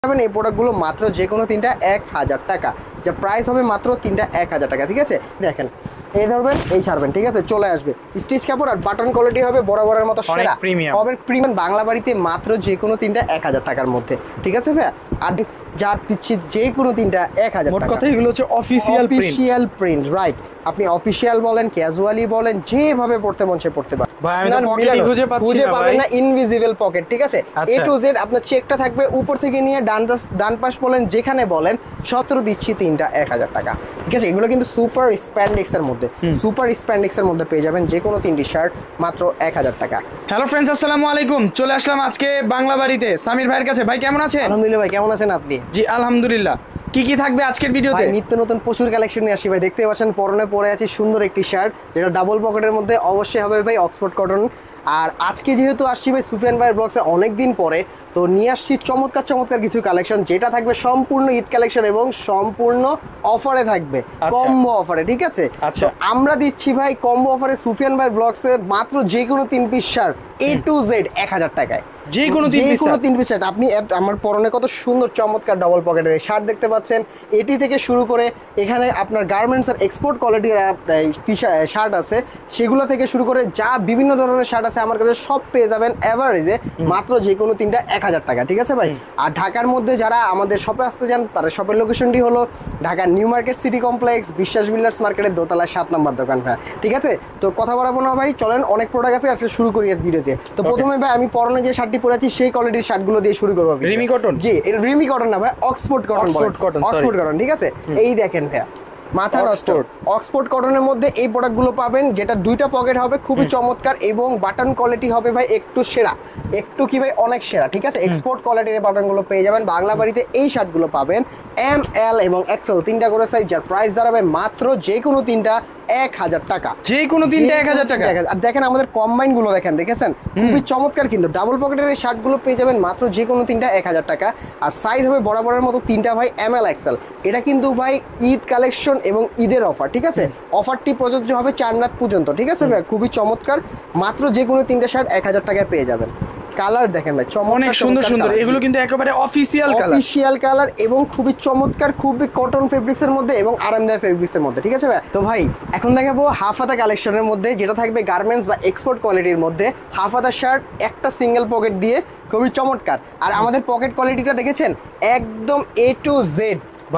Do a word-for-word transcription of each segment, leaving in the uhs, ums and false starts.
এই প্রোডাক্টগুলো মাত্র যে কোনো তিনটা এক হাজার টাকা, যা প্রাইস হবে মাত্র তিনটা এক হাজার টাকা। ঠিক আছে, দেখেন এই ধরবেন এই ছাড়বেন, ঠিক আছে, চলে আসবে স্টিচ কাপড় আর বাটন কোয়ালিটি হবে বরাবরের মতো সেরা প্রিমিয়াম হবে। প্রিমিয়াম বাংলা বাড়িতে মাত্র যে কোনো তিনটা এক হাজার টাকার মধ্যে। ঠিক আছে ভাইয়া, আর যার দিচ্ছি যে কোনো তিনটা এক হাজার টাকা। কথা এগুলো হচ্ছে অফিসিয়াল অফিসিয়াল প্রিন্ট, রাইট। আপনি অফিসিয়াল বলেন, ক্যাজুয়ালি বলেন, যেভাবে পড়তে মন চায় পড়তে পারেন। ভাই আমি তো পকেটই খুঁজে পাচ্ছি না, খুঁজে পাবেন না, ইনভিজিবল পকেট। ঠিক আছে, এ টু জেড আপনার চেকটা থাকবে উপর থেকে নিয়ে ডান ডান পাশ বলেন যেখানে বলেন সতেরো দিচ্ছি তিনটা এক হাজার টাকা। ঠিক আছে, এগুলো কিন্তু সুপার স্প্যান্ডেক্স এর মধ্যে, সুপার স্প্যান্ডেক্স এর মধ্যে পেয়ে যাবেন যে কোনো তিনটি শার্ট মাত্র এক হাজার টাকা। হ্যালো ফ্রেন্ডস, আসসালামু আলাইকুম। চলে আসলাম আজকে বাংলা বাড়িতে সামির ভাইয়ের কাছে। ভাই কেমন আছেন? আলহামদুলিল্লাহ ভাই, কেমন আছেন আপনি? জি আলহামদুলিল্লাহ। কি কি থাকবে আজকের ভিডিওতে? নিত্য নতুন প্রচুর কালেকশন নিয়ে আসি ভাই। দেখতে পাচ্ছেন পরনে পরে আছে সুন্দর একটি শার্ট, যেটা ডাবল পকেটের মধ্যে অবশ্যই হবে ভাই অক্সফোর্ড কটন। আর আজকে যেহেতু আসছি ভাই সুফিয়ান ভাইয়ের ব্লগসে অনেক দিন পরে, তো নিয়ে আসছি চমৎকার চমৎকার কিছু কালেকশন, যেটা থাকবে সম্পূর্ণ ঈদ কালেকশন এবং সম্পূর্ণ অফারে থাকবে, কম্বো অফারে। ঠিক আছে, আচ্ছা আমরা দিচ্ছি ভাই কম্বো অফারে সুফিয়ান ভাইয়ের ব্লগসে মাত্র যে কোনো তিন piece shirt A to Z এক হাজার টাকায়। যে কোনো তিন পিস কোনো তিন পিস শার্ট আপনি আমার পরনে কত সুন্দর চমৎকার ডাবল পকেটের শার্ট দেখতে পাচ্ছেন, এটি থেকে শুরু করে এখানে আপনার গার্মেন্টস আর এক্সপোর্ট কোয়ালিটির টি শার্ট আছে, সেগুলো থেকে শুরু করে যা বিভিন্ন ধরনের শার্ট আছে আমার কাছে সব পেয়ে যাবেন এভারেজে মাত্র যে কোনো তিনটা এক হাজার টাকা। ঠিক আছে ভাই, আর ঢাকার মধ্যে যারা আমাদের শপে আসতে চান তারা শপের লোকেশনটি হলো ঢাকার New Market City Complex, Biswas Builders মার্কেটের দোতলায় সাত নম্বর দোকান ভাই। ঠিক আছে, তো কথা বলাবো না ভাই, চলেন অনেক প্রোডাক্ট আছে আজকে শুরু করি ভিডিওতে। তো প্রথমে ভাই আমি পরনে যে শার্টটি পরে আছি সেই কোয়ালিটির শার্টগুলো দিয়ে শুরু করবো। রিমি কটন? জি, এটা রিমি কটন না ভাই, Oxford cotton. Oxford cotton, Oxford cotton. ঠিক আছে, এই দেখেন ভাইয়া মাথার অক্সফোর্ড অক্সফোর্ড কটনের মধ্যে এই প্রোডাক্টগুলো পাবেন, যেটা দুইটা পকেট হবে, খুবই চমৎকার এবং বাটন কোয়ালিটি হবে ভাই একটু সেরা, একটু কি ভাই অনেক সেরা। ঠিক আছে, এক্সপোর্ট কোয়ালিটির বাটনগুলো পেয়ে যাবেন বাংলা বাড়িতে। এই শার্টগুলো পাবেন এম এল এবং এক্সেল তিনটা করে সাইজ, যার প্রাইস দাঁড়াবে মাত্র যে কোনো তিনটা এক হাজার টাকা। যে কোনো তিনটা এক হাজার টাকা। আর দেখেন আমাদের কম্বাইন গুলো দেখেন, দেখেছেন খুবই চমৎকার, কিন্তু ডাবল পকেটের এই শার্ট গুলো পেয়ে যাবেন মাত্র যে কোনো তিনটা এক হাজার টাকা। আর সাইজ হবে বরাবরের মতো তিনটা ভাই এম এল এক্সেল। এটা কিন্তু ভাই ঈদ কালেকশন এবং ঈদের অফার। ঠিক আছে, অফারটি প্রযোজ্য হবে চার রাত পর্যন্ত। ঠিক আছে ভাই, খুবই চমৎকার, মাত্র যে কোনো তিনটা শার্ট এক হাজার টাকায় পেয়ে যাবেন। কালার দেখেন ভাই অনেক সুন্দর সুন্দর, এগুলো কিন্তু একেবারে অফিসিয়াল কালার, অফিসিয়াল কালার এবং খুবই চমৎকার, খুবই কটন ফেব্রিক্স এর মধ্যে এবং আরামদায়ক ফেব্রিক্স এর মধ্যে। ঠিক আছে ভাই, তো ভাই এখন দেখাবো হাফ হাতা কালেকশনের মধ্যে, যেটা থাকবে গার্মেন্টস বা এক্সপোর্ট কোয়ালিটির মধ্যে। হাফ হাতা শার্ট একটা সিঙ্গেল পকেট দিয়ে, খুবই চমৎকার। আর আমাদের পকেট কোয়ালিটিটা দেখেছেন একদম এ টু জেড,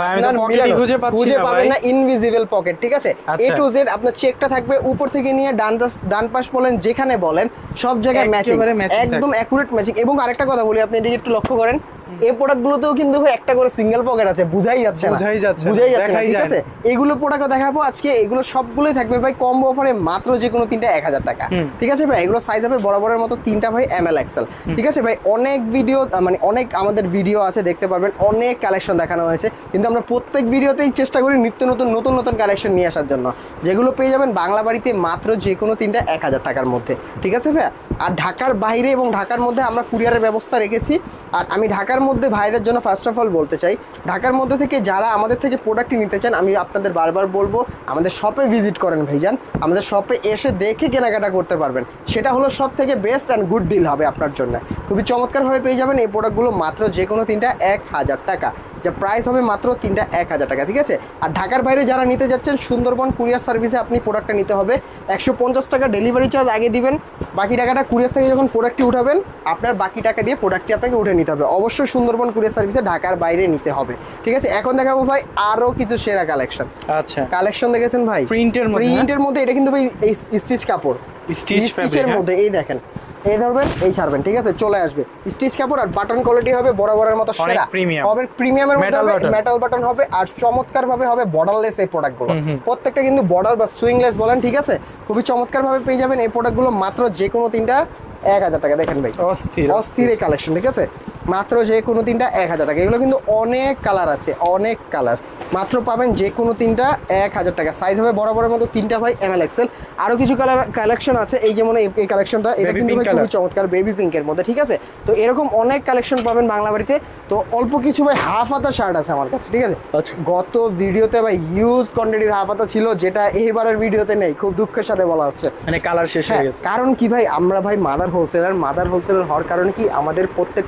খুঁজে পাবেন না, ইনভিজিবল পকেট। ঠিক আছে, এ টু জেড আপনার চেকটা থাকবে উপর থেকে নিয়ে ডান ডান পাশ বলেন যেখানে বলেন সব জায়গায় ম্যাচিং, একদম অ্যাকুরেট ম্যাচিং। এবং আরেকটা কথা বলি, আপনি এদিকে একটু লক্ষ্য করেন, এই প্রোডাক্টগুলোতেও কিন্তু একটা করে সিঙ্গেল পকেট আছে, বুঝাই যাচ্ছে না, বুঝাই যাচ্ছে বুঝাই যাচ্ছে না। ঠিক আছে, এগুলো প্রোডাক্ট দেখাবো আজকে, এগুলো সবগুলোই থাকবে ভাই কম্বো অফারে মাত্র যে কোনো তিনটা এক হাজার টাকা। ঠিক আছে ভাই, এগুলো সাইজ হবে বরাবরের মতো তিনটা ভাই এম এল এক্সেল। ঠিক আছে ভাই, অনেক ভিডিও মানে অনেক আমাদের ভিডিও আছে, দেখতে পারবেন অনেক কালেকশন দেখানো হয়েছে, কিন্তু আমরা প্রত্যেক ভিডিওতেই চেষ্টা করি নিত্য নতুন নতুন নতুন কালেকশন নিয়ে আসার জন্য, যেগুলো পেয়ে যাবেন বাংলা বাড়িতে মাত্র যে কোনো তিনটা এক হাজার টাকার মধ্যে। ঠিক আছে ভাইয়া, আর ঢাকার বাইরে এবং ঢাকার মধ্যে আমরা কুরিয়ারের ব্যবস্থা রেখেছি। আর আমি ঢাকার মধ্যে ভাইদের জন্য ফার্স্ট অফ অল বলতে চাই, ঢাকার মধ্যে থেকে যারা আমাদের থেকে প্রোডাক্টটি নিতে চান, আমি আপনাদের বারবার বলবো আমাদের শপে ভিজিট করেন ভাইজান, আমাদের শপে এসে দেখে কেনাকাটা করতে পারবেন, সেটা হলো সব থেকে বেস্ট অ্যান্ড গুড ডিল হবে আপনার জন্য। খুবই চমৎকারভাবে পেয়ে যাবেন এই প্রোডাক্টগুলো মাত্র যে কোনো তিনটা এক হাজার টাকা, যা প্রাইস হবে মাত্র তিনটা এক হাজার টাকা। ঠিক আছে, আর ঢাকার বাইরে যারা নিতে যাচ্ছেন সুন্দরবন কুরিয়ার সার্ভিসে আপনি প্রোডাক্টটা নিতে হবে, একশো পঞ্চাশ টাকা ডেলিভারি চার্জ আগে দিবেন, বাকি টাকাটা কুরিয়ার থেকে যখন প্রোডাক্টটি উঠাবেন আপনার বাকি টাকা দিয়ে প্রোডাক্টটি আপনাকে উঠে নিতে হবে। অবশ্যই সুন্দরবন কুরিয়ার সার্ভিসে ঢাকার বাইরে নিতে হবে। ঠিক আছে, এখন দেখাবো ভাই আরো কিছু সেরা কালেকশন। আচ্ছা, কালেকশন দেখেছেন ভাই প্রিন্টের মধ্যে, প্রিন্টের মধ্যে এটা কিন্তু ভাই এই স্টিচ কাপড়, স্টিচের মধ্যে, এই দেখেন এই ধরবেন এই ছাড়বেন। ঠিক আছে, চলে আসবে স্টিচ কাপড় আর বাটন কোয়ালিটি হবে বরাবরের মতো সেরা, প্রিমিয়াম হবে, প্রিমিয়ামের মধ্যে হবে, মেটাল বাটন হবে আর চমৎকার ভাবে হবে বর্ডারলেস এই প্রোডাক্টগুলো, প্রত্যেকটা কিন্তু বর্ডার বা সুইংলেস বলেন। ঠিক আছে, খুবই চমৎকার ভাবে পেয়ে যাবেন এই প্রোডাক্টগুলো মাত্র যে কোনো তিনটা এক হাজার টাকা। দেখেন ভাই অস্থির অস্থির এই কালেকশন। ঠিক আছে, মাত্র যে কোনো তিনটা এক হাজার টাকা। এগুলো কিন্তু অনেক কালার আছে, অনেক কালার, মাত্র পাবেন যে কোনো তিনটা এক হাজার টাকা। সাইজ হবে বরাবরের মতো তিনটা ভাই এম এল এক্সেল। আরো কিছু কালার কালেকশন আছে, এই যেমন এই কালেকশনটা, এটা কিন্তু খুবই চমৎকার বেবি পিঙ্কের মধ্যে। ঠিক আছে, তো এরকম অনেক কালেকশন পাবেন বাংলা বাড়িতে। তো অল্প কিছু ভাই হাফ হাতা শার্ট আছে আমার কাছে। ঠিক আছে, গত ভিডিওতে ভাই হিউজ কোয়ান্টিটির হাফ হাতা ছিল, যেটা এইবারের ভিডিওতে নেই, খুব দুঃখের সাথে বলা হচ্ছে, মানে কালার শেষ হয়ে গেছে। কারণ কি ভাই, আমরা ভাই মাদার হোলসেলার, মাদার হোলসেলার হওয়ার কারণে কি আমাদের প্রত্যেকটা প্রোডাক্ট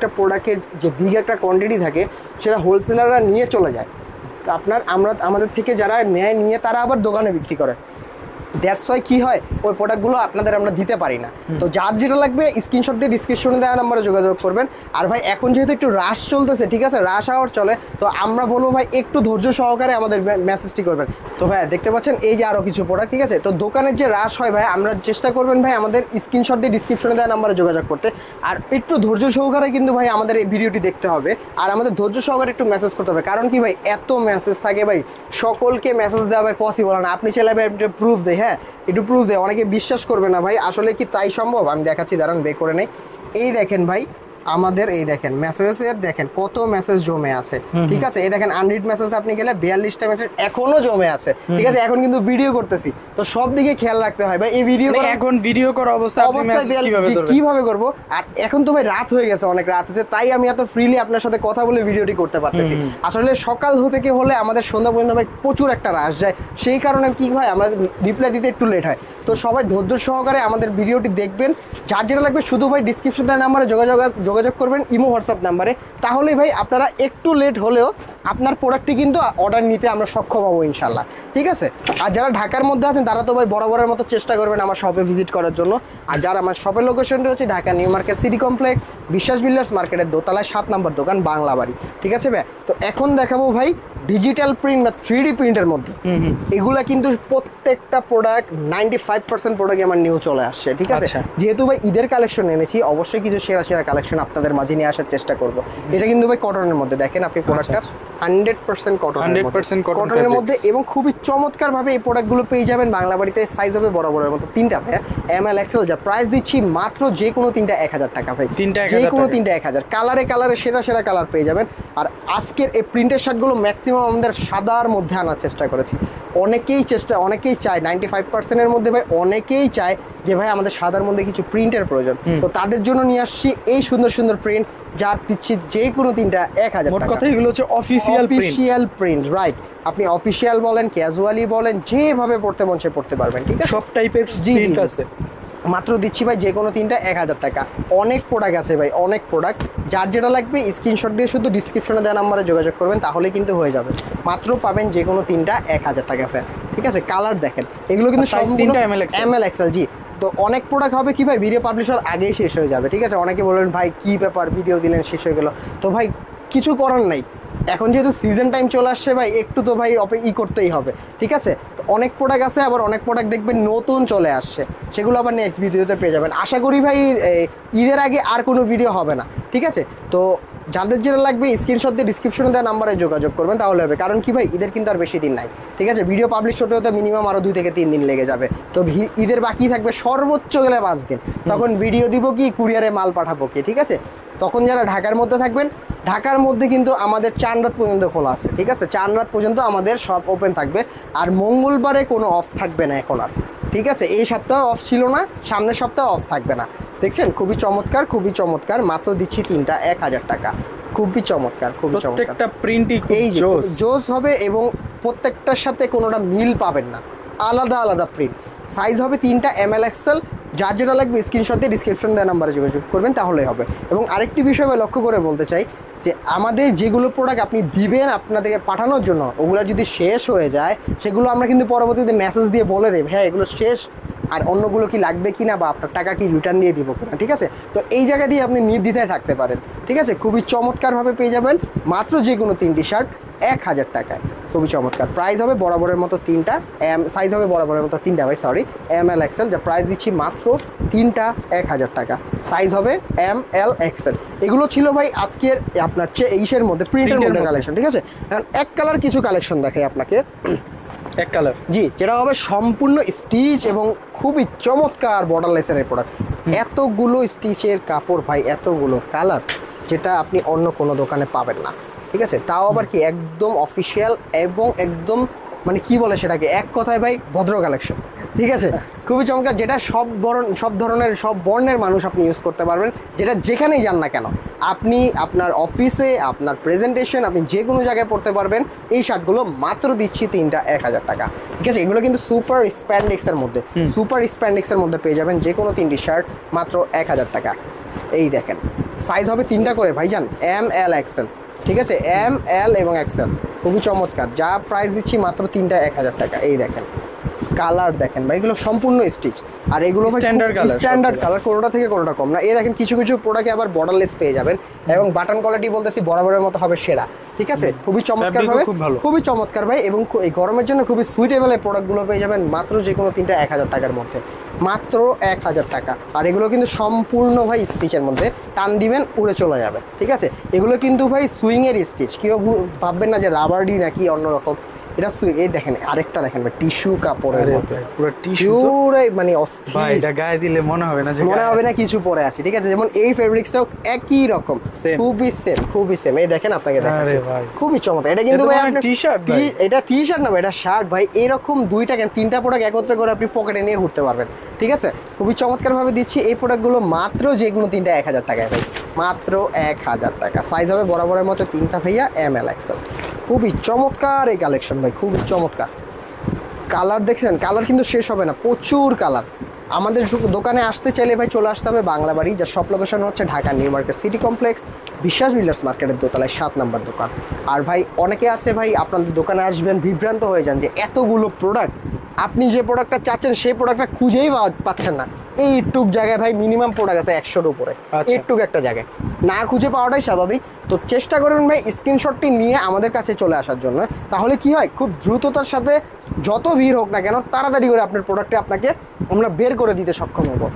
বাল্কের যে বিগ একটা কোয়ান্টিটি থাকে সেটা হোলসেলাররা নিয়ে চলে যায়। আপনার আমরা আমাদের থেকে যারা নেয় নিয়ে তারা আবার দোকানে বিক্রি করে। দ্যাটস ওয়াই কী হয়, ওই প্রোডাক্টগুলো আপনাদের আমরা দিতে পারি না। তো যার যেটা লাগবে স্ক্রিনশট দিয়ে ডিসক্রিপশনে দেওয়া নাম্বারে যোগাযোগ করবেন। আর ভাই এখন যেহেতু একটু রাশ চলতেছে, ঠিক আছে, রাশ আওয়ার চলে, তো আমরা বলবো ভাই একটু ধৈর্য সহকারে আমাদের মেসেজটি করবেন। তো ভাই দেখতে পাচ্ছেন এই যে আরও কিছু প্রোডাক্ট, ঠিক আছে। তো দোকানের যে রাশ হয় ভাই, আমরা চেষ্টা করবেন ভাই আমাদের স্ক্রিনশট দিয়ে ডিসক্রিপশনে দেওয়া নাম্বারে যোগাযোগ করতে। আর একটু ধৈর্য সহকারে কিন্তু ভাই আমাদের এই ভিডিওটি দেখতে হবে, আর আমাদের ধৈর্য সহকারে একটু মেসেজ করতে হবে। কারণ কি ভাই, এত মেসেজ থাকে ভাই, সকলকে মেসেজ দেওয়া ভাই পসিবল না। আপনি চাইলে ভাই প্রুফ দেয়, হ্যাঁ একটু প্রুফ দেয়, অনেকে বিশ্বাস করবে না ভাই, আসলে কি তাই সম্ভব? আমি দেখাচ্ছি, দাঁড়ান বের করে নেই। এই দেখেন ভাই আমাদের, এই দেখেন মেসেজের দেখেন কত মেসেজ জমে আছে, ঠিক আছে। এই দেখেন আনরিড মেসেজ আপনি গেলে বিয়াল্লিশটা মেসেজ এখনো জমে আছে, ঠিক আছে। এখন কিন্তু ভিডিও করতেছি, তো সব দিকে খেয়াল রাখতে হয় ভাই। এই ভিডিও এখন ভিডিও করা অবস্থা অবস্থায় কিভাবে করবো? আর এখন তো ভাই রাত হয়ে গেছে, অনেক রাত হয়েছে, তাই আমি এত ফ্রিলি আপনার সাথে কথা বলে ভিডিওটি করতে পারতেছি। আসলে সকাল থেকে হলে আমাদের সন্ধ্যা পর্যন্ত ভাই প্রচুর একটা রাশ যায়, সেই কারণে কি ভাই আমরা রিপ্লাই দিতে একটু লেট হয়। তো সবাই ধৈর্য সহকারে আমাদের ভিডিওটি দেখবেন। যার যেটা লাগবে শুধু ভাই ডিসক্রিপশন দেওয়ার নাম্বারে যোগাযোগ যোগাযোগ করবেন, ইমো হোয়াটসঅ্যাপ নাম্বারে। তাহলেই ভাই আপনারা একটু লেট হলেও আপনার প্রোডাক্টটি কিন্তু অর্ডার নিতে আমরা সক্ষম হবো ইনশাল্লাহ, ঠিক আছে। আর যারা ঢাকার মধ্যে আছেন তারা তো ভাই বরাবরের মতো চেষ্টা করবেন আমার শপে ভিজিট করার জন্য। আর যারা আমার শপের লোকেশনটি হচ্ছে Dhaka New Market City Complex, Biswas Builders মার্কেটের দোতলায় সাত নম্বর দোকান, বাংলা বাড়ি, ঠিক আছে ভাই। তো এখন দেখাবো ভাই ডিজিটাল প্রিন্ট বা থ্রি ডি প্রিন্টের মধ্যে। এগুলা কিন্তু প্রত্যেকটা product ninety five percent product আমার নিউ চলে আসছে, ঠিক আছে। যেহেতু ভাই ঈদের কালেকশন এনেছি, অবশ্যই কিছু সেরা সেরা কালেকশন আপনাদের মাঝে নিয়ে আসার চেষ্টা করবো। এটা কিন্তু ভাই কটনের মধ্যে, দেখেন আপনি প্রোডাক্টটা হান্ড্রেড পার্সেন্ট কটনের মধ্যে, এবং খুবই চমৎকার ভাবে এই প্রোডাক্টগুলো পেয়ে যাবেন বাংলা বাড়িতে। সাইজ হবে বরাবরের মতো তিনটা ভাই, এম এল এক্সেল, যা প্রাইস দিচ্ছি মাত্র যে কোনো তিনটা এক হাজার টাকা ভাই, যে কোনো তিনটা এক হাজার। কালারে কালারে সেরা সেরা কালার পেয়ে যাবেন। আর আজকের এই প্রিন্টের শার্টগুলো ম্যাক্সিমাম আমাদের সাদার মধ্যে আনার চেষ্টা করেছি। অনেকেই চেষ্টা অনেকেই চায়, নাইনটি ফাইভ পার্সেন্টের মধ্যে ভাই অনেকেই চায় যে ভাই আমাদের সাদার মধ্যে কিছু প্রিন্টের প্রয়োজন। তো তাদের জন্য নিয়ে আসছি এই সুন্দর সুন্দর প্রিন্ট, যার দিচ্ছি যে কোনো তিনটা এক হাজার টাকা। কথা এগুলো হচ্ছে অফিসিয়াল অফিসিয়াল প্রিন্ট, রাইট। আপনি অফিসিয়াল বলেন, ক্যাজুয়ালি বলেন, যেভাবে পড়তে মন চায় পড়তে পারবেন, ঠিক আছে। সব টাইপের প্রিন্ট আছে। মাত্র দিচ্ছি ভাই যে কোনো তিনটা এক হাজার টাকা। অনেক প্রোডাক্ট আছে ভাই, অনেক প্রোডাক্ট। যার যেটা লাগবে স্ক্রিনশট দিয়ে শুধু ডিসক্রিপশনে দেওয়া নাম্বারে যোগাযোগ করবেন, তাহলে কিন্তু হয়ে যাবে। মাত্র পাবেন যে কোনো তিনটা এক হাজার টাকা ফ্যান, ঠিক আছে। কালার দেখেন, এগুলো কিন্তু এম এল এক্সেল, জি। তো অনেক প্রোডাক্ট হবে কি ভাই, ভিডিও পাবলিশার আগেই শেষ হয়ে যাবে, ঠিক আছে। অনেকে বলবেন ভাই কি ব্যাপার, ভিডিও দিলেন শেষ হয়ে গেল। তো ভাই কিছু করার নাই, এখন যেহেতু সিজন টাইম চলে আসছে ভাই, একটু তো ভাই অপে ই করতেই হবে, ঠিক আছে। তো অনেক প্রোডাক্ট আছে, আবার অনেক প্রোডাক্ট দেখবেন নতুন চলে আসছে, সেগুলো আবার নেক্সট ভিডিওতে পেয়ে যাবেন। আশা করি ভাই ঈদের আগে আর কোনো ভিডিও হবে না, ঠিক আছে। তো যাদের যেটা লাগবে স্ক্রিনশট দিয়ে ডিসক্রিপশনে দেওয়া নাম্বারে যোগাযোগ করবেন, তাহলে হবে। কারণ কি ভাই ঈদের কিন্তু আর বেশি দিন নাই, ঠিক আছে। ভিডিও পাবলিশ হতে হতে মিনিমাম আরও দুই থেকে তিন দিন লেগে যাবে। তো ঈদের বাকি থাকবে সর্বোচ্চ গেলে পাঁচ দিন। তখন ভিডিও দিব কি, কুরিয়ারে মাল পাঠাবো কি, ঠিক আছে। তখন যারা ঢাকার মধ্যে থাকবেন, ঢাকার মধ্যে কিন্তু আমাদের চার রাত পর্যন্ত খোলা আছে, ঠিক আছে। চার রাত পর্যন্ত আমাদের সব ওপেন থাকবে। আর মঙ্গলবারে কোনো অফ থাকবে না এখন আর, ঠিক আছে। এই সপ্তাহে অফ ছিল না, সামনের সপ্তাহে অফ থাকবে না। দেখছেন খুবই চমৎকার, খুবই চমৎকার। মাত্র দিচ্ছি তিনটা এক হাজার টাকা, খুবই চমৎকার, খুবই চমৎকার। প্রত্যেকটা প্রিন্টই এই জোস হবে, এবং প্রত্যেকটার সাথে কোনোটা মিল পাবেন না, আলাদা আলাদা প্রিন্ট। সাইজ হবে তিনটা এম এল এক্সেল। যার যেটা লাগবে স্ক্রিনশট দিয়ে ডিসক্রিপশন দেওয়া নাম্বারে যোগাযোগ করবেন, তাহলেই হবে। এবং আরেকটি বিষয় আমি লক্ষ্য করে বলতে চাই যে আমাদের যেগুলো প্রোডাক্ট আপনি দিবেন আপনাদেরকে পাঠানোর জন্য, ওগুলো যদি শেষ হয়ে যায়, সেগুলো আমরা কিন্তু পরবর্তীতে মেসেজ দিয়ে বলে দেব, হ্যাঁ এগুলো শেষ, আর অন্যগুলো কি লাগবে কি না, বা আপনার টাকা কি রিটার্ন দিয়ে দিব কিনা, ঠিক আছে। তো এই জায়গা দিয়ে আপনি নির্দ্বিধায় থাকতে পারেন, ঠিক আছে। খুবই চমৎকারভাবে পেয়ে যাবেন মাত্র যে কোনো তিনটি শার্ট এক হাজার টাকায়, খুবই চমৎকার। প্রাইস হবে বরাবরের মতো তিনটা, এম সাইজ হবে বরাবরের মতো তিনটা ভাই, সরি এম এল এক্সেল। যা প্রাইস দিচ্ছি মাত্র তিনটা এক হাজার টাকা, সাইজ হবে এম এল এক্সেল। এগুলো ছিল ভাই আজকের আপনার ইসের মধ্যে, প্রিন্টের মধ্যে কালেকশন, ঠিক আছে। এখন এক কালার কিছু কালেকশন দেখাই আপনাকে, এক কালার, জি, যেটা হবে সম্পূর্ণ স্টিচ এবং খুবই চমৎকার বর্ডারলেসের এই প্রোডাক্ট। এতগুলো স্টিচের কাপড় ভাই, এতগুলো কালার, যেটা আপনি অন্য কোনো দোকানে পাবেন না, ঠিক আছে। তাও আবার কি একদম অফিসিয়াল এবং একদম মানে কি বলে সেটাকে, এক কথায় ভাই ভদ্র কালেকশন, ঠিক আছে। খুবই চমৎকার, যেটা সব ধরন সব ধরনের সব বর্ণের মানুষ আপনি ইউজ করতে পারবেন, যেটা যেখানেই যান না কেন আপনি আপনার অফিসে, আপনার প্রেজেন্টেশন, আপনি যে কোনো জায়গায় পড়তে পারবেন। এই শার্টগুলো মাত্র দিচ্ছি তিনটা এক হাজার টাকা, ঠিক আছে। এগুলো কিন্তু সুপার স্প্যান্ডেক্সের মধ্যে, সুপার স্প্যান্ডেক্সের মধ্যে পেয়ে যাবেন যে কোনো তিনটি শার্ট মাত্র এক হাজার টাকা। এই দেখেন সাইজ হবে তিনটা করে ভাইজান, এম এল এক্সেল, ঠিক আছে, এম এল এবং এক্সেল, খুবই চমৎকার। যা প্রাইস দিচ্ছি মাত্র তিনটা এক হাজার টাকা। এই দেখেন কালার দেখেন ভাই, এগুলো সম্পূর্ণ স্টিচ, আর এগুলো স্ট্যান্ডার্ড কালার, স্ট্যান্ডার্ড কালার, কোনোটা থেকে কোনোটা কম না। এই দেখেন কিছু কিছু প্রোডাক্টে আবার বর্ডারলেস পেয়ে যাবেন, এবং বাটন কোয়ালিটি বলতেছি বরাবরের মতো হবে সেরা, ঠিক আছে, খুবই চমৎকার ভাবে, খুবই চমৎকার ভাই। এবং এই গরমের জন্য খুবই সুইটেবল এই প্রোডাক্টগুলো পেয়ে যাবেন মাত্র যে কোনো তিনটা এক হাজার টাকার মধ্যে, মাত্র এক হাজার টাকা। আর এগুলো কিন্তু সম্পূর্ণ ভাই স্টিচের মধ্যে, টান দিবেন উড়ে চলে যাবে, ঠিক আছে। এগুলো কিন্তু ভাই সুইংয়ের স্টিচ, কেউ ভাববেন না যে রাবারডি নাকি অন্যরকম, এটা সুইং। এই দেখেন আরেকটা দেখেন ভাই, টিস্যু কাপড়ের মধ্যে, পুরো টিস্যু, মানে অস্থির ভাই, এটা গায়ে দিলে মনে হবে না যে মনে হবে না কিছু পরে আছে, ঠিক আছে। যেমন এই ফেব্রিক্সটাও একই রকম, খুবই সেম, খুবই সেম। এই দেখেন আপনাকে দেখাচ্ছি, খুবই চমৎকার। এটা কিন্তু ভাই আপনার টি-শার্ট, এটা টি শার্ট না ভাই, এটা শার্ট ভাই। এরকম দুইটা কেন তিনটা প্রোডাক্ট একত্রে করে আপনি পকেটে নিয়ে ঘুরতে পারবেন, ঠিক আছে। খুবই চমৎকার ভাবে দিচ্ছি এই প্রোডাক্টগুলো মাত্র যে কোনো তিনটা এক হাজার টাকায় ভাই, মাত্র এক হাজার টাকা। সাইজ হবে বরাবরের মতো তিনটা ভাইয়া, এম এল এক্সেল। খুবই চমৎকার এই কালেকশন ভাই, খুবই চমৎকার। কালার দেখছেন, কালার কিন্তু শেষ হবে না, প্রচুর কালার। আমাদের দোকানে আসতে চাইলে ভাই চলে আসতে হবে বাংলাবাড়ি, যার সব লোকেশন হচ্ছে Dhaka New Market City Complex, Biswas Builders মার্কেটের দোতলায় সাত নাম্বার দোকান। আর ভাই অনেকে আছে ভাই আপনাদের দোকানে আসবেন বিভ্রান্ত হয়ে যান যে এতগুলো প্রোডাক্ট, আপনি যে প্রোডাক্টটা চাচ্ছেন সেই প্রোডাক্টটা খুঁজেই পাচ্ছেন না। এই টুক জায়গায় ভাই মিনিমাম প্রোডাক্ট আছে একশোর উপরে, একটুক একটা জায়গায় না খুঁজে পাওয়াটাই স্বাভাবিক। তো চেষ্টা করুন ভাই স্ক্রিনশটটি নিয়ে আমাদের কাছে চলে আসার জন্য, তাহলে কি হয় খুব দ্রুততার সাথে যত ভিড় হোক না কেন তাড়াতাড়ি করে আপনার প্রোডাক্টে আপনাকে আমরা বের করে দিতে সক্ষম হব।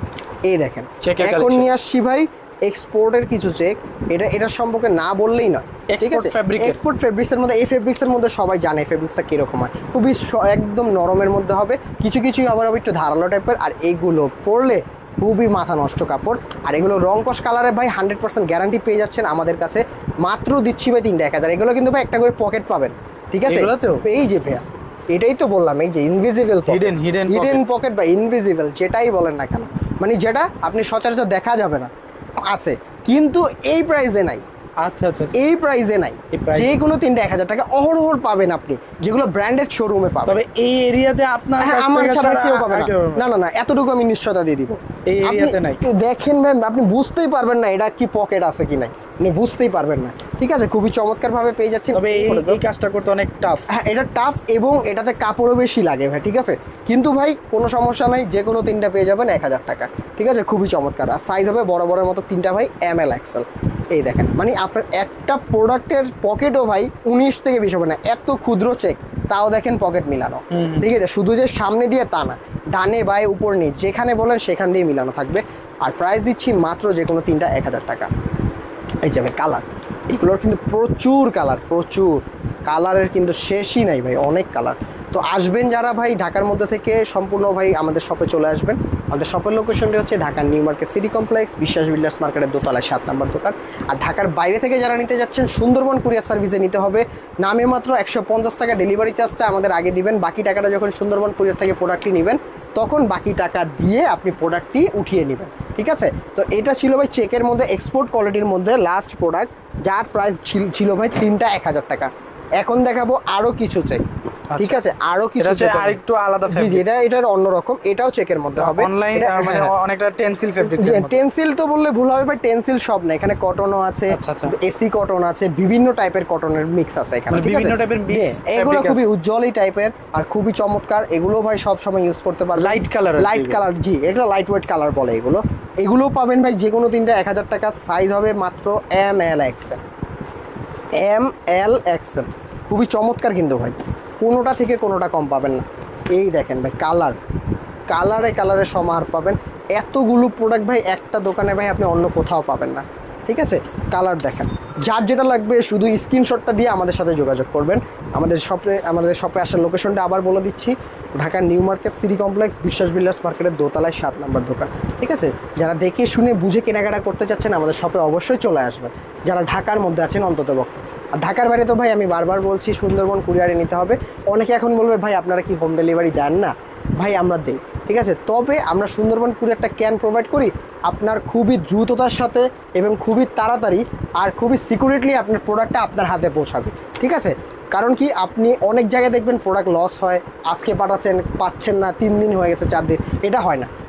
এই দেখেন এখন নিয়ে আসছি ভাই এক্সপোর্টের কিছু চেক, এটা এটার সম্পর্কে না বললেই নয়, ঠিক আছে। এক্সপোর্ট ফেব্রিক্সের মধ্যে, এই ফেব্রিক্সের মধ্যে সবাই জানে ফেব্রিক্সটা কিরকম হয়, খুবই একদম নরমের মধ্যে হবে, কিছু কিছু আবার একটু ধারালো টাইপের। আর এইগুলো পরলে খুবই মাথা নষ্ট কাপড়, আর এগুলো রং কস কালারে ভাই হান্ড্রেড পার্সেন্ট গ্যারান্টি পেয়ে যাচ্ছেন আমাদের কাছে। মাত্র দিচ্ছি ভাই তিনটা এক হাজার। এগুলো কিন্তু ভাই একটা করে পকেট পাবেন, ঠিক আছে। এই যে ভাইয়া এটাই তো বললাম, এই যে invisible hidden hidden hidden pocket বা ইনভিজিবল যেটাই বলেন না কেন, মানে যেটা আপনি সচরাচর দেখা যাবে না, আছে কিন্তু এই প্রাইসে নাই। আচ্ছা আচ্ছা, এই প্রাইসে নাই, যে কোনো তিনটা এক হাজার টাকা অহরহ পাবেন আপনি, যেগুলো ব্র্যান্ডেড শোরুমে পাবেন। তবে এই এরিয়াতে আপনার আমার ছাড়া কেউ পাবে না, না না না, এতটুকু আমি নিশ্চয়তা দিয়ে দিব। এই এরিয়াতে নাই, দেখেন ভাই আপনি বুঝতেই পারবেন না এটা কি পকেট আছে কি নাই, আপনি বুঝতেই পারবেন না, ঠিক আছে। খুবই চমৎকার ভাবে পেয়ে যাচ্ছেন। তবে এই কাজটা করতে অনেক টাফ, হ্যাঁ এটা টাফ, এবং এটাতে কাপড়ও বেশি লাগে ভাই, ঠিক আছে। কিন্তু ভাই কোনো সমস্যা নাই, যে কোনো তিনটা পেয়ে যাবেন এক হাজার টাকা, ঠিক আছে। খুবই চমৎকার। আর সাইজ হবে বড় বড়ের মতো তিনটা ভাই, এম এল এক্সেল। এই দেখেন মানে আপনার একটা প্রোডাক্টের পকেটও ভাই উনিশ থেকে বিশ হবে না, এত ক্ষুদ্র চেক, তাও দেখেন পকেট মিলানো, ঠিক আছে। শুধু যে সামনে দিয়ে তা না, ডানে বায়ে উপর নিচ যেখানে বলেন সেখান দিয়ে মিলানো থাকবে। আর প্রাইস দিচ্ছি মাত্র যে কোনো তিনটা এক হাজার টাকা। এই যাবে কালার, এগুলোর কিন্তু প্রচুর কালার, প্রচুর কালারের কিন্তু শেষই নাই ভাই, অনেক কালার। তো আসবেন যারা ভাই ঢাকার মধ্যে থেকে সম্পূর্ণ ভাই আমাদের শপে চলে আসবেন। আমাদের শপের লোকেশনটি হচ্ছে ঢাকার New Market City Complex, Biswas Builders মার্কেটের দোতলায় সাত নাম্বার দোকান। আর ঢাকার বাইরে থেকে যারা নিতে যাচ্ছেন সুন্দরবন কুরিয়ার সার্ভিসে নিতে হবে, নামে মাত্র একশো পঞ্চাশ টাকা ডেলিভারি চার্জটা আমাদের আগে দিবেন, বাকি টাকাটা যখন সুন্দরবন কুরিয়ার থেকে প্রোডাক্টটি নেবেন তখন বাকি টাকা দিয়ে আপনি প্রোডাক্টটি উঠিয়ে নেবেন, ঠিক আছে। তো এটা ছিল ভাই চেকের মধ্যে এক্সপোর্ট কোয়ালিটির মধ্যে লাস্ট প্রোডাক্ট, যার প্রাইস ছিল ভাই তিনটা এক হাজার টাকা। এখন দেখাবো আরো কিছু চেক, ঠিক আছে, আরো কিছু চেক আরেকটু আলাদা ফেব্রিক, জি এটা এটার অন্যরকম, এটাও চেকের মধ্যে হবে। অনলাইন মানে অনেকটা টেনসিল ফেব্রিক, জি টেনসিল তো বললে ভুল হবে ভাই, টেনসিল সব না, এখানে কটনও আছে, এসি কটন আছে, বিভিন্ন টাইপের কটনের মিক্স আছে এখানে, ঠিক আছে। বিভিন্ন টাইপের মিক্স, এগুলো খুবই উজ্জ্বলই টাইপের আর খুবই চমৎকার। এগুলো ভাই সব সময় ইউজ করতে পারবেন, লাইট কালার, লাইট কালার, জি এগুলো লাইট ওয়েট কালার বলে এগুলো। এগুলো পাবেন ভাই যে কোনো তিনটা এক হাজার টাকা। সাইজ হবে মাত্র M L XL, M L XL. খুবই চমৎকার কিন্তু ভাই, কোনোটা থেকে কোনোটা কম পাবেন না। এই দেখেন ভাই কালার, কালারে কালারে সমাহার পাবেন। এতগুলো প্রোডাক্ট ভাই একটা দোকানে ভাই আপনি অন্য কোথাও পাবেন না, ঠিক আছে। কালার দেখেন, যার যেটা লাগবে শুধু স্ক্রিনশটটা দিয়ে আমাদের সাথে যোগাযোগ করবেন। আমাদের শপে আমাদের শপে আসার লোকেশনটা আবার বলে দিচ্ছি, ঢাকার New Market City Complex, Biswas Builders মার্কেটের দোতলায় সাত নম্বর দোকান, ঠিক আছে। যারা দেখে শুনে বুঝে কেনাকাটা করতে চাচ্ছেন আমাদের শপে অবশ্যই চলে আসবেন, যারা ঢাকার মধ্যে আছেন অন্তত পক্ষে। আর ঢাকার বাইরে তো ভাই আমি বারবার বলছি সুন্দরবন কুরিয়ারে নিতে হবে। অনেকে এখন বলবে ভাই আপনারা কি হোম ডেলিভারি দেন না? ভাই আমরা দিই, ঠিক আছে। তবে আমরা সুন্দরবন কুরিয়ারটা ক্যান প্রোভাইড করি আপনার খুবই দ্রুততার সাথে এবং খুবই তাড়াতাড়ি আর খুবই সিকিউরিটলি আপনার প্রোডাক্টটা আপনার হাতে পৌঁছাবে, ঠিক আছে। কারণ কি আপনি অনেক জায়গায় দেখবেন প্রোডাক্ট লস হয়, আজকে পাঠাচ্ছেন পাচ্ছেন না, তিন দিন হয়ে গেছে, চার দিন, এটা হয় না।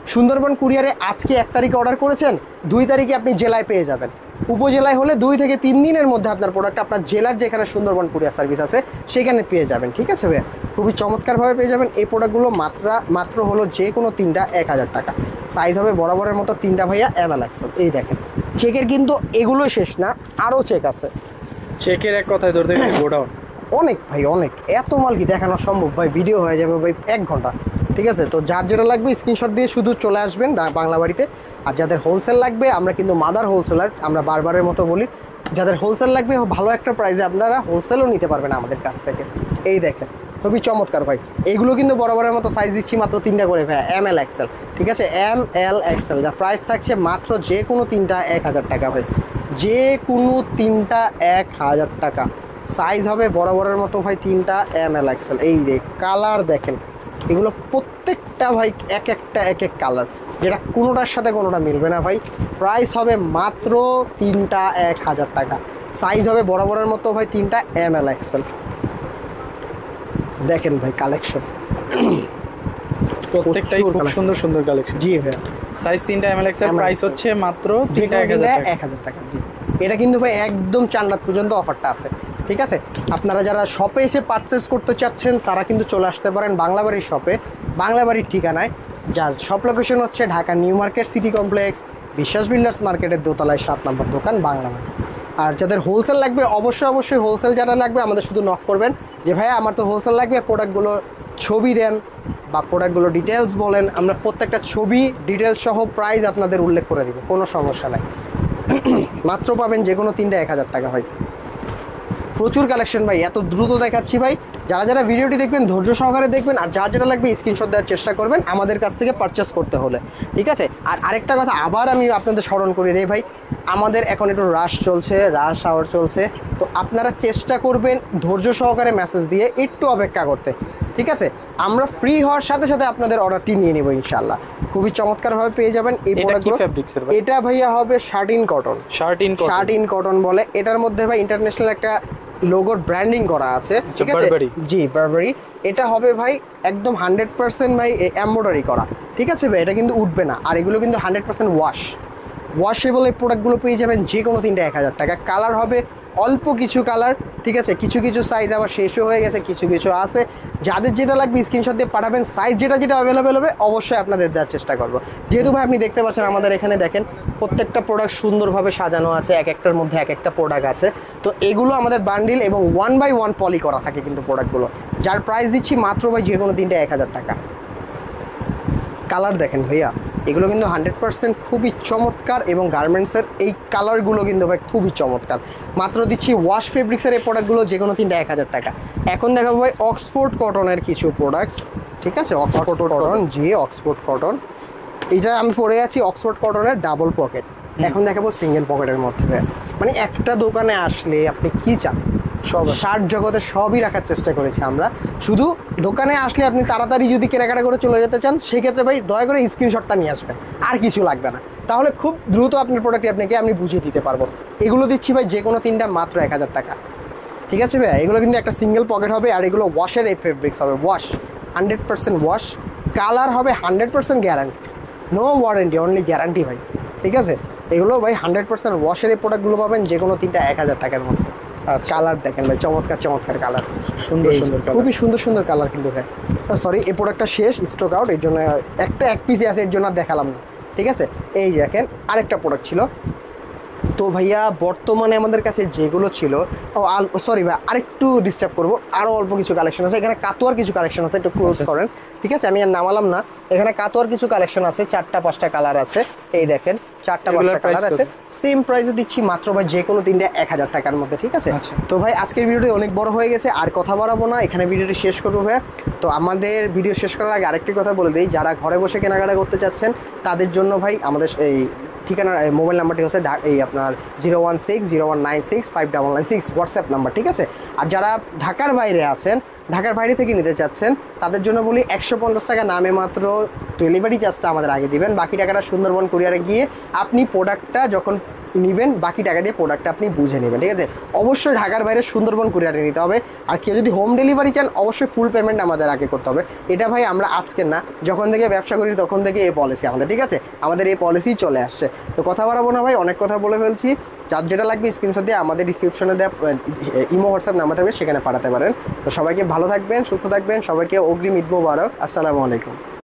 সুন্দরবন কুরিয়ারে আজকে এক তারিখে অর্ডার করেছেন, দুই তারিখে আপনি জেলায় পেয়ে যাবেন। উপজেলায় হলে দুই থেকে তিন দিনের মধ্যে আপনার প্রোডাক্ট আপনার জেলার যেখানে সুন্দরবন কুরিয়ার সার্ভিস আছে সেখানে পেয়ে যাবেন। ঠিক আছে ভাইয়া, খুবই চমৎকারভাবে পেয়ে যাবেন। এই প্রোডাক্টগুলো মাত্রা মাত্র হলো যে কোনো তিনটা এক হাজার টাকা। সাইজ হবে বরাবরের মতো তিনটা ভাইয়া এম এল এক্সেল। এই দেখেন চেকের কিন্তু এগুলো শেষ না, আরও চেক আছে। চেকের এক কথায় ধরতে গেলে গোডাউন অনেক ভাই অনেক, এত মাল কি দেখানো সম্ভব ভাই? ভিডিও হয়ে যাবে ভাই এক ঘন্টা। ঠিক আছে, তো যার যেটা লাগবে স্ক্রিনশট দিয়ে শুধু চলে আসবেন বাংলা বাড়িতে। আর যাদের হোলসেল লাগবে, আমরা কিন্তু মাদার হোলসেলার, আমরা বারবারের মতো বলি, যাদের হোলসেল লাগবে ভালো একটা প্রাইসে আপনারা হোলসেলও নিতে পারবেন আমাদের কাছ থেকে। এই দেখেন খুবই চমৎকার ভাই। এইগুলো কিন্তু বরাবরের মতো সাইজ দিচ্ছি মাত্র তিনটা করে ভাই, এম এল এক্সেল। ঠিক আছে, এম এল এক্সেল, যার প্রাইস থাকছে মাত্র যে কোনো তিনটা এক হাজার টাকা ভাই, যে কোনো তিনটা এক হাজার টাকা। সাইজ হবে বরাবরের মতো ভাই তিনটা এম এল এক্সেল। এই যে কালার দেখেন, এগুলো প্রত্যেকটা ভাই এক একটা এক এক কালার, যেটা কোনোটার সাথে কোনোটা মিলবে না ভাই। প্রাইস হবে মাত্র তিনটা এক হাজার টাকা। সাইজ হবে বরাবরের মতো ভাই তিনটা এম এল এক্সেল। দেখেন ভাই কালেকশন, প্রত্যেকটাই খুব সুন্দর সুন্দর কালেকশন। জি ভাই, সাইজ তিনটা এম এল এক্সেল, প্রাইস হচ্ছে মাত্র তিনটা এক হাজার টাকা। জি, এটা কিন্তু ভাই একদম চান্নাত পর্যন্ত অফারটা আছে। ঠিক আছে, আপনারা যারা শপে এসে পারচেস করতে চাচ্ছেন তারা কিন্তু চলে আসতে পারেন বাংলাবাড়ির শপে, বাংলাবাড়ির ঠিকানায়, যার শপ লোকেশন হচ্ছে Dhaka New Market City Complex, Biswas Builders মার্কেটের দোতলায় সাত নম্বর দোকান বাংলাবাড়ি। আর যাদের হোলসেল লাগবে অবশ্যই অবশ্যই হোলসেল যারা লাগবে আমাদের শুধু নক করবেন যে ভাইয়া আমার তো হোলসেল লাগবে, প্রোডাক্টগুলো ছবি দেন বা প্রোডাক্টগুলো ডিটেলস বলেন, আমরা প্রত্যেকটা ছবি ডিটেলস সহ প্রাইস আপনাদের উল্লেখ করে দিব, কোনো সমস্যা নাই। মাত্র পাবেন যে কোনো তিনটা এক হাজার টাকা ভাই। প্রচুর কালেকশন ভাই, এত দ্রুত দেখাচ্ছি ভাই। যারা যারা ভিডিওটি দেখবেন ধৈর্য সহকারে দেখবেন, আর যার যেটা লাগবে স্ক্রিনশট দেওয়ার চেষ্টা করবেন আমাদের কাছ থেকে পারচেস করতে হলে। ঠিক আছে, আর আরেকটা কথা আবার আমি আপনাদের স্মরণ করে দিই ভাই, আমাদের এখন একটু রাশ চলছে, রাশ আওয়ার চলছে, তো আপনারা চেষ্টা করবেন ধৈর্য সহকারে মেসেজ দিয়ে একটু অপেক্ষা করতে। ঠিক আছে, আমরা ফ্রি হওয়ার সাথে সাথে আপনাদের অর্ডারটি নিয়ে নেব ইনশাআল্লাহ। খুবই চমৎকারভাবে পেয়ে যাবেন এই প্রোডাক্টগুলো। এটা ভাইয়া হবে shirting cotton, shirting shirting cotton বলে। এটার মধ্যে ভাই ইন্টারন্যাশনাল একটা লোগোর ব্র্যান্ডিং করা আছে। ঠিক আছে, জি বারবারি। এটা হবে ভাই একদম হান্ড্রেড পার্সেন্ট ভাই এমব্রয়ডারি করা। ঠিক আছে ভাই, এটা কিন্তু উঠবে না। আর এগুলো কিন্তু হান্ড্রেড পার্সেন্ট ওয়াশ ওয়াশেবল এই প্রোডাক্টগুলো পেয়ে যাবেন যে কোনো তিনটা এক হাজার টাকা। কালার হবে অল্প কিছু কালার। ঠিক আছে, কিছু কিছু সাইজ আবার শেষও হয়ে গেছে, কিছু কিছু আছে। যাদের যেটা লাগবে স্ক্রিনশট দিয়ে পাঠাবেন, সাইজ যেটা যেটা অ্যাভেলেবেল হবে অবশ্যই আপনাদের দেওয়ার চেষ্টা করবো। যেহেতু ভাই আপনি দেখতে পাচ্ছেন আমাদের এখানে দেখেন প্রত্যেকটা প্রোডাক্ট সুন্দরভাবে সাজানো আছে, এক একটার মধ্যে এক একটা প্রোডাক্ট আছে। তো এগুলো আমাদের বান্ডিল এবং ওয়ান বাই ওয়ান পলি করা থাকে কিন্তু প্রোডাক্টগুলো, যার প্রাইস দিচ্ছি মাত্র ভাই যে কোনো তিনটা এক হাজার টাকা। কালার দেখেন ভাইয়া, এগুলো কিন্তু হান্ড্রেড পার্সেন্ট খুবই চমৎকার, এবং গার্মেন্টসের এই কালারগুলো কিন্তু ভাই খুবই চমৎকার। মাত্র দিচ্ছি ওয়াশ ফেব্রিক্সের এই প্রোডাক্টগুলো যে কোনো তিনটা এক হাজার টাকা। এখন দেখাবো ভাই অক্সফোর্ড কটনের কিছু প্রোডাক্ট। ঠিক আছে, অক্সফোর্ড কটন, জি অক্সফোর্ড কটন। এটা আমি পরে আছি অক্সফোর্ড কটনের ডাবল পকেট। এখন দেখাবো সিঙ্গেল পকেটের মধ্যে। মানে একটা দোকানে আসলে আপনি কি চান, সব শার্ট জগতে সবই রাখার চেষ্টা করেছি আমরা। শুধু দোকানে আসলে আপনি তাড়াতাড়ি যদি কেনাকাটা করে চলে যেতে চান সেক্ষেত্রে ভাই দয়া করে স্ক্রিনশটটা নিয়ে আসবেন, আর কিছু লাগবে না। তাহলে খুব দ্রুত আপনার প্রোডাক্টটি আপনাকে আমি বুঝিয়ে দিতে পারবো। এগুলো দিচ্ছি ভাই যে কোনো তিনটা মাত্র এক হাজার টাকা। ঠিক আছে ভাই, এগুলো কিন্তু একটা সিঙ্গেল পকেট হবে, আর এগুলো ওয়াশের এই ফেব্রিক্স হবে, wash hundred percent wash. Colour হবে hundred percent guarantee, no warranty, only guarantee ভাই। ঠিক আছে, এগুলো ভাই হান্ড্রেড পার্সেন্ট ওয়াশের এই প্রোডাক্টগুলো পাবেন যে কোনো তিনটা এক হাজার টাকার মধ্যে। কালার দেখেন ভাই, চমৎকার চমৎকার কালার, সুন্দর সুন্দর, খুবই সুন্দর সুন্দর কালার কিন্তু ভাই। সরি, এই প্রোডাক্টটা শেষ, স্টক আউট, এর জন্য একটা এক পিসে আছে, এর জন্য আর দেখালাম না। ঠিক আছে, এই দেখেন আরেকটা প্রোডাক্ট ছিল। তো ভাইয়া বর্তমানে আমাদের কাছে যেগুলো ছিল, ও আল সরি ভাই আরেকটু ডিস্টার্ব করবো, আরও অল্প কিছু কালেকশন আছে এখানে, কাতোয়ার কিছু কালেকশন আছে, একটু ক্লোজ করেন। ঠিক আছে, আমি আর নামালাম না। এখানে কাতোয়ার কিছু কালেকশন আছে, চারটা পাঁচটা কালার আছে। এই দেখেন চারটা পাঁচটা কালার আছে, সেম প্রাইসে দিচ্ছি মাত্র ভাই যে কোনো তিনটা এক হাজার টাকার মধ্যে। ঠিক আছে, তো ভাই আজকের ভিডিওটি অনেক বড় হয়ে গেছে, আর কথা বাড়াবো না, এখানে ভিডিওটি শেষ করবো ভাইয়া। তো আমাদের ভিডিও শেষ করার আগে আরেকটি কথা বলে দিই, যারা ঘরে বসে কেনাকাটা করতে চাচ্ছেন তাদের জন্য ভাই আমাদের এই ঠিকানা মোবাইল নাম্বারটি হচ্ছে এই আপনার zero one six zero one nine six five double nine six WhatsApp number. ঠিক আছে, আর যারা ঢাকার বাইরে আছেন ঢাকার বাইরে থেকে নিতে চাচ্ছেন তাদের জন্য বলি একশো পঞ্চাশ টাকা নামে মাত্র ডেলিভারি চার্জটা আমাদের আগে দিবেন, বাকি টাকাটা সুন্দরবন কুরিয়ারে গিয়ে আপনি প্রোডাক্টটা যখন নেবেন বাকি টাকা দিয়ে প্রোডাক্টটা আপনি বুঝে নেবেন, ঠিক আছে। অবশ্যই ঢাকার বাইরে সুন্দরবন কুরিয়ারে নিতে হবে। আর কেউ যদি হোম ডেলিভারি চান অবশ্যই ফুল পেমেন্ট আমাদের আগে করতে হবে। এটা ভাই আমরা আজকের না, যখন থেকে ব্যবসা করি তখন থেকে এই পলিসি আমাদের, ঠিক আছে। আমাদের এই পলিসি চলে আসছে। তো কথা বাড়াবো না ভাই, অনেক কথা বলে ফেলছি। যার যেটা লাগবে স্ক্রিনশট দিয়ে আমাদের ডিসক্রিপশনে দেওয়া ইমো হোয়াটসঅ্যাপ নাম্বার থাকবে, সেখানে পাঠাতে পারেন। তো সবাইকে ভালো থাকবেন, সুস্থ থাকবেন, সবাইকে অগ্রিম ঈদ মোবারক। আসসালামু আলাইকুম।